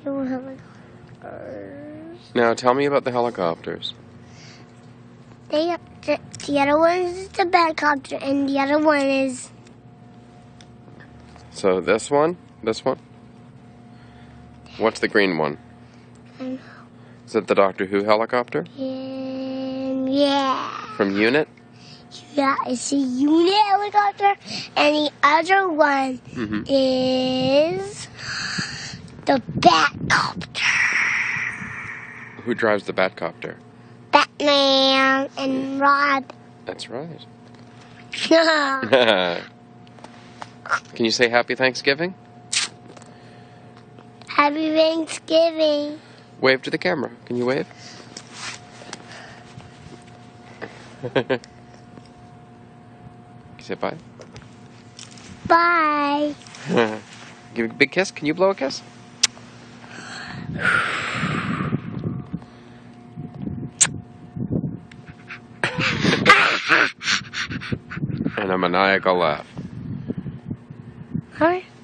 Two helicopters. Now tell me about the helicopters. The other one is the helicopter, and the other one is... So this one? What's the green one? Is it the Doctor Who helicopter? Yeah. From Unit? Yeah, it's a unit helicopter, and the other one is the Batcopter. Who drives the Batcopter? Batman and Rob. That's right. No. Can you say Happy Thanksgiving? Happy Thanksgiving. Wave to the camera. Can you wave? Can you say bye? Bye. Give a big kiss. Can you blow a kiss? And a maniacal laugh. Huh?